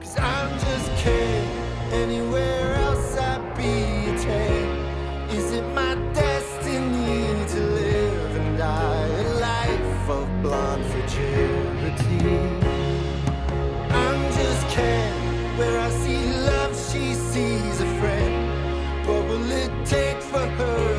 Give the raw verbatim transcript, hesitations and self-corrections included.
I'm just kidding. Anywhere else I'd be a ten. Is it my destiny to live and die a life of blonde fragility? I'm just kidding. Where I see love, she sees a friend. What will it take for her